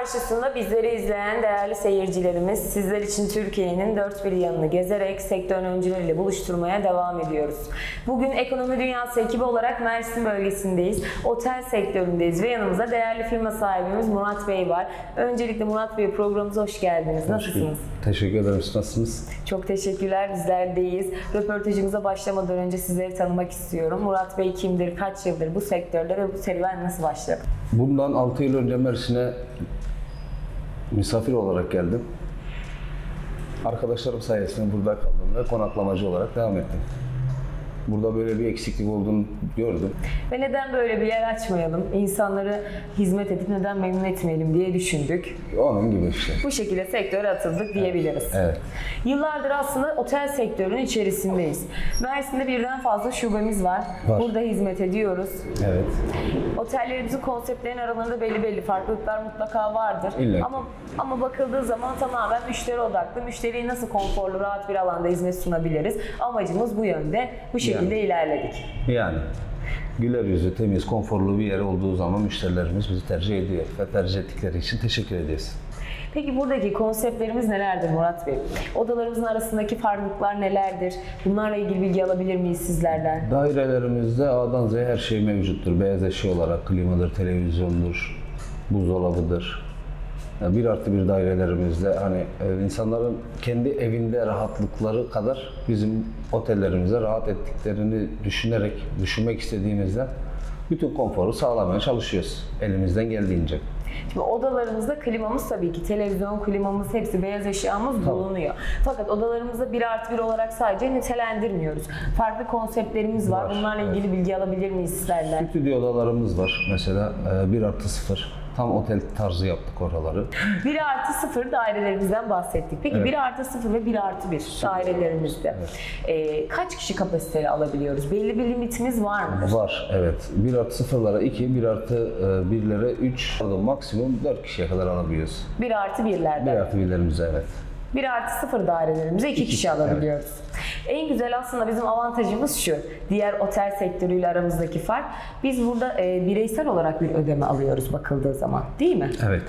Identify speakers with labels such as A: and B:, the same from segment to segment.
A: karşısında bizleri izleyen değerli seyircilerimiz, sizler için Türkiye'nin dört bir yanını gezerek sektör öncüleriyle buluşturmaya devam ediyoruz. Bugün Ekonomi Dünyası ekibi olarak Mersin bölgesindeyiz, otel sektöründeyiz ve yanımızda değerli firma sahibimiz Murat Bey var. Öncelikle Murat Bey, programımıza hoş geldiniz. Nasılsınız?
B: Teşekkür ederim. Siz nasılsınız?
A: Çok teşekkürler, bizler deyiz. Röportajımıza başlamadan önce sizleri tanımak istiyorum. Murat Bey kimdir, kaç yıldır bu sektörde ve bu serüven nasıl başladı?
B: Bundan 6 yıl önce Mersin'e misafir olarak geldim. Arkadaşlarım sayesinde burada kaldım ve konaklamacı olarak devam ettim. Burada böyle bir eksiklik olduğunu gördüm.
A: Ve neden böyle bir yer açmayalım, insanları hizmet edip neden memnun etmeyelim diye düşündük.
B: Onun gibi işte.
A: Bu şekilde sektöre atıldık diyebiliriz.
B: Evet.
A: Yıllardır aslında otel sektörünün içerisindeyiz. Mersin'de birden fazla şubemiz var. Burada hizmet ediyoruz.
B: Evet.
A: Otellerimizin konseptlerin aralarında belli farklılıklar mutlaka vardır.
B: İlla.
A: Ama bakıldığı zaman tamamen müşteri odaklı. Müşteriye nasıl konforlu, rahat bir alanda hizmet sunabiliriz? Amacımız bu yönde. Bu şekilde ilerledik.
B: Yani güler yüzü, temiz, konforlu bir yer olduğu zaman müşterilerimiz bizi tercih ediyor ve tercih ettikleri için teşekkür ediyoruz.
A: Peki buradaki konseptlerimiz nelerdir Murat Bey? Odalarımızın arasındaki farklılıklar nelerdir? Bunlarla ilgili bilgi alabilir miyiz sizlerden?
B: Dairelerimizde A'dan Z'ye her şey mevcuttur. Beyaz eşya olarak klimadır, televizyondur, buzdolabıdır. Yani 1+1 dairelerimizde hani insanların kendi evinde rahatlıkları kadar bizim otellerimizde rahat ettiklerini düşünmek istediğimizde bütün konforu sağlamaya çalışıyoruz elimizden geldiğince.
A: Şimdi odalarımızda klimamız tabii ki, televizyon, klimamız, hepsi beyaz eşyamız bulunuyor. Fakat odalarımızda 1+1 olarak sadece nitelendirmiyoruz. Farklı konseptlerimiz var. Bunlarla ilgili bilgi alabilir miyiz sizlerden?
B: Stüdyo odalarımız var. Mesela 1+0. Tam otel tarzı yaptık oraları.
A: 1+0 dairelerimizden bahsettik. Peki
B: Evet.
A: 1+0 ve 1+1 dairelerimizde kaç kişi kapasiteli alabiliyoruz? Belli bir limitimiz var mıdır?
B: Var, evet. 1+0'lara 2, 1+1'lere 3, maksimum 4 kişiye kadar alabiliyoruz.
A: 1+1'lerden.
B: 1+1'lerimize evet.
A: 1+0 dairelerimize 2 kişi alabiliyoruz. En güzel aslında bizim avantajımız şu, diğer otel sektörüyle aramızdaki fark, biz burada bireysel olarak bir ödeme alıyoruz bakıldığı zaman, değil mi?
B: Evet.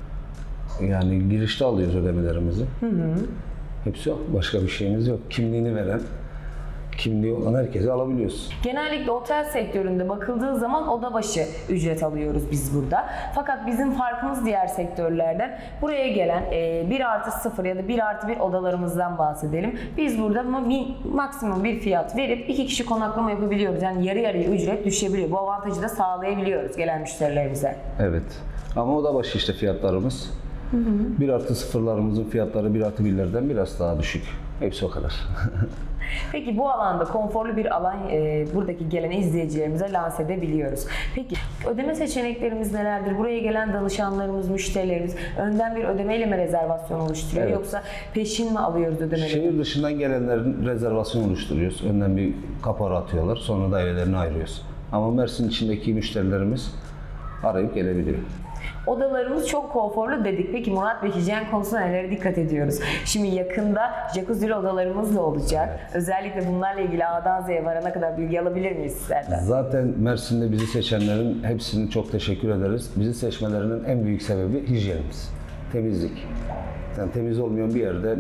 B: Yani girişte alıyoruz ödemelerimizi. Hepsi yok. Başka bir şeyimiz yok. Kimliğini veren, kimliği olan herkese alabiliyoruz.
A: Genellikle otel sektöründe bakıldığı zaman oda başı ücret alıyoruz biz burada. Fakat bizim farkımız diğer sektörlerden, buraya gelen 1+0 ya da 1+1 odalarımızdan bahsedelim. Biz burada maksimum bir fiyat verip 2 kişi konaklama yapabiliyoruz. Yani yarı yarıya ücret düşebiliyor. Bu avantajı da sağlayabiliyoruz gelen müşterilerimize.
B: Evet. Ama oda başı işte fiyatlarımız. 1+0'larımızın fiyatları 1+1'lerden biraz daha düşük. Hepsi o kadar.
A: Peki bu alanda konforlu bir alan buradaki gelen izleyicilerimize lanse edebiliyoruz. Peki ödeme seçeneklerimiz nelerdir? Buraya gelen danışanlarımız, müşterilerimiz önden bir ödemeyle mi rezervasyon oluşturuyor,
B: Evet.
A: yoksa peşin mi alıyoruz ödemeleri?
B: Şehir dışından gelenlerin rezervasyon oluşturuyoruz. Önden bir kapora atıyorlar. Sonra dairelerini ayırıyoruz. Ama Mersin içindeki müşterilerimiz arayıp gelebiliyor.
A: Odalarımız çok konforlu dedik. Peki Murat Bey, hijyen konusuna nelere dikkat ediyoruz? Şimdi yakında jacuzzi'li odalarımız da olacak. Özellikle bunlarla ilgili A'dan Z'ye varana kadar bilgi alabilir miyiz sizlerden?
B: Zaten Mersin'de bizi seçenlerin hepsine çok teşekkür ederiz. Bizi seçmelerinin en büyük sebebi hijyenimiz, temizlik. Yani temiz olmayan bir yerde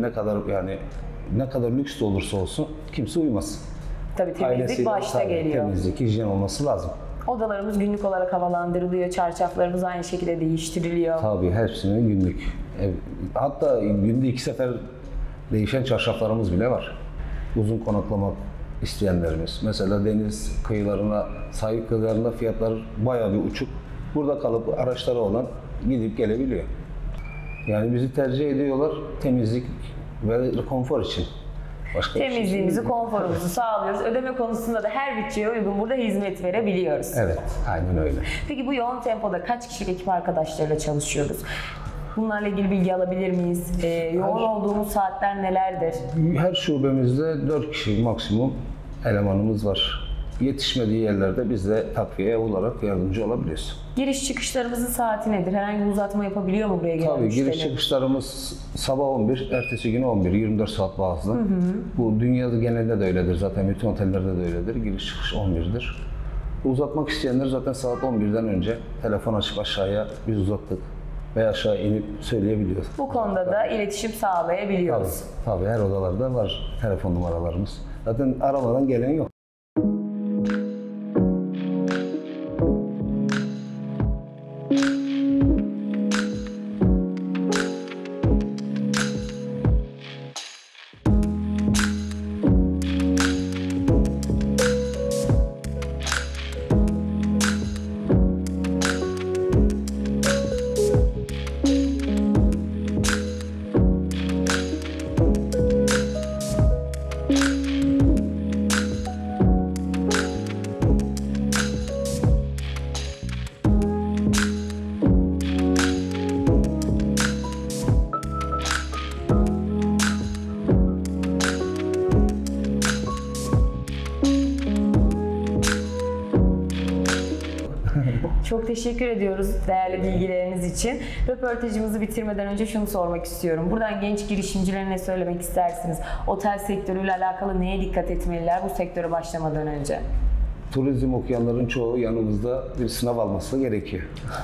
B: ne kadar lüks de olursa olsun kimse uyumaz.
A: Tabii temizlik
B: Ailesiyle
A: başta geliyor.
B: temizlik, hijyen olması lazım.
A: Odalarımız günlük olarak havalandırılıyor, çarşaflarımız aynı şekilde değiştiriliyor.
B: Tabii hepsinin günlük. Hatta günde 2 sefer değişen çarşaflarımız bile var. Uzun konaklamak isteyenlerimiz. Mesela deniz kıyılarına, sahil kıyılarında fiyatlar bayağı bir uçuk. Burada kalıp araçları olan gidip gelebiliyor. Yani bizi tercih ediyorlar temizlik ve konfor için. Başka
A: Temizliğimizi, konforumuzu sağlıyoruz. Ödeme konusunda da her bütçeye uygun burada hizmet verebiliyoruz.
B: Evet, aynen öyle.
A: Peki bu yoğun tempoda kaç kişilik ekip arkadaşlarıyla çalışıyoruz? Bunlarla ilgili bilgi alabilir miyiz? Yoğun olduğumuz saatler nelerdir?
B: Her şubemizde 4 kişi maksimum elemanımız var. Yetişmediği yerlerde biz de takviye olarak yardımcı olabiliyoruz.
A: Giriş çıkışlarımızın saati nedir? Herhangi bir uzatma yapabiliyor mu buraya gelen
B: Tabii
A: müşteriler?
B: giriş çıkışlarımız sabah 11, ertesi gün 11, 24 saat bazlı. Bu dünyada genelde de öyledir zaten, bütün otellerde de öyledir. Giriş çıkış 11'dir. Uzatmak isteyenler zaten saat 11'den önce telefon açıp aşağıya biz uzattık. ve aşağı inip söyleyebiliyor.
A: Bu konuda da iletişim sağlayabiliyoruz.
B: Tabii her odalarda var telefon numaralarımız. Zaten aramadan gelen yok.
A: Çok teşekkür ediyoruz değerli bilgileriniz için. Röportajımızı bitirmeden önce şunu sormak istiyorum. Buradan genç girişimcilere ne söylemek istersiniz? Otel sektörüyle alakalı neye dikkat etmeliler bu sektöre başlamadan önce?
B: Turizm okuyanların çoğu yanımızda bir sınav alması gerekiyor.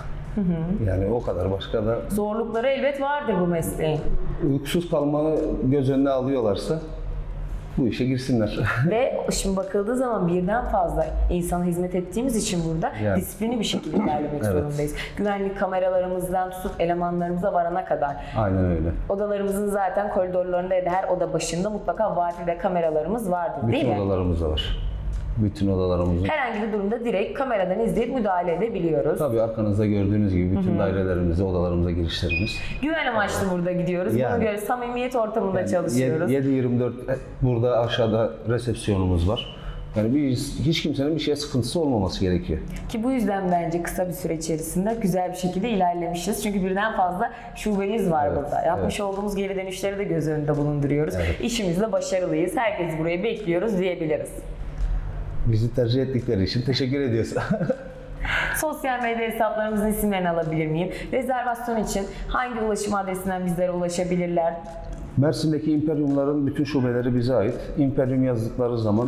B: Yani o kadar, başka da
A: Zorlukları elbet vardır bu mesleğin.
B: uykusuz kalmayı göz önüne alıyorlarsa bu işe girsinler.
A: Ve şimdi bakıldığı zaman birden fazla insana hizmet ettiğimiz için burada
B: Yani.
A: disiplini bir şekilde ilerlemek
B: Evet.
A: zorundayız. Güvenlik kameralarımızdan tutup elemanlarımıza varana kadar.
B: Aynen öyle.
A: Odalarımızın zaten koridorlarında ya da her oda başında mutlaka Wi-Fi ve kameralarımız vardır, değil
B: Bütün
A: mi?
B: odalarımız da var. Bütün odalarımızın.
A: Herhangi bir durumda direkt kameradan izleyip müdahale edebiliyoruz.
B: Tabii arkanızda gördüğünüz gibi bütün dairelerimize, odalarımıza girişlerimiz.
A: Güven amaçlı burada gidiyoruz.
B: Yani.
A: Buna göre samimiyet ortamında çalışıyoruz.
B: 7/24 burada aşağıda resepsiyonumuz var. Yani hiç kimsenin bir şeye sıkıntısı olmaması gerekiyor.
A: Ki bu yüzden bence kısa bir süre içerisinde güzel bir şekilde ilerlemişiz. Çünkü birden fazla şubemiz var
B: Evet,
A: burada. Yapmış olduğumuz geri dönüşleri de göz önünde bulunduruyoruz.
B: Evet.
A: İşimizde başarılıyız. Herkesi buraya bekliyoruz diyebiliriz.
B: Bizi tercih ettikleri için teşekkür ediyoruz.
A: Sosyal medya hesaplarımızın isimlerini alabilir miyim? Rezervasyon için hangi ulaşım adresinden bizlere ulaşabilirler?
B: Mersin'deki İmperyumların bütün şubeleri bize ait. İmperyum yazdıkları zaman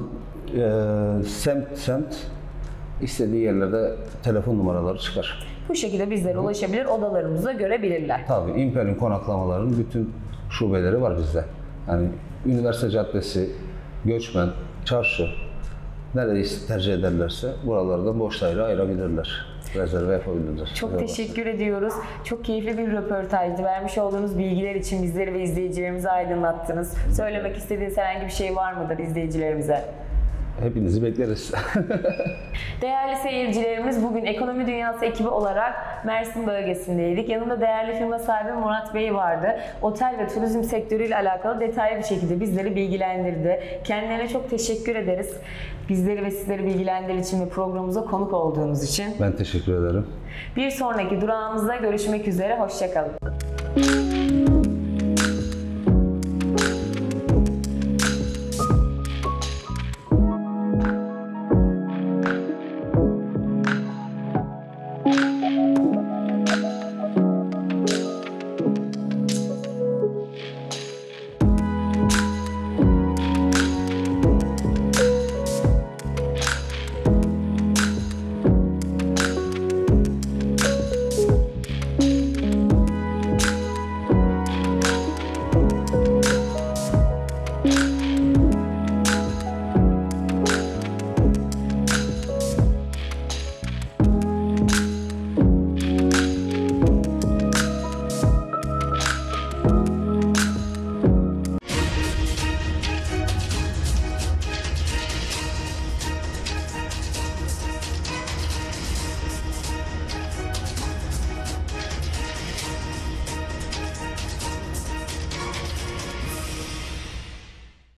B: semt istediği yerlerde telefon numaraları çıkar.
A: Bu şekilde bizlere ulaşabilir, odalarımızı da görebilirler.
B: Tabii İmperyum konaklamaların bütün şubeleri var bizde. Yani Üniversite Caddesi, Göçmen, Çarşı, nereyi tercih ederlerse buralardan boş daire ayırabilirler. Rezerve yapabilirler.
A: Çok teşekkür ediyoruz. Çok keyifli bir röportajdı. Vermiş olduğunuz bilgiler için bizleri ve izleyicilerimizi aydınlattınız. Söylemek istediğiniz herhangi bir şey var mıdır izleyicilerimize?
B: Hepinizi bekleriz.
A: Değerli seyircilerimiz, bugün Ekonomi Dünyası ekibi olarak Mersin bölgesindeydik. Yanımda değerli firma sahibi Murat Bey vardı. Otel ve turizm sektörüyle alakalı detaylı bir şekilde bizleri bilgilendirdi. Kendilerine çok teşekkür ederiz. Bizleri ve sizleri bilgilendirdiği için ve programımıza konuk olduğunuz için.
B: Ben teşekkür ederim.
A: Bir sonraki durağımızda görüşmek üzere. Hoşça kalın.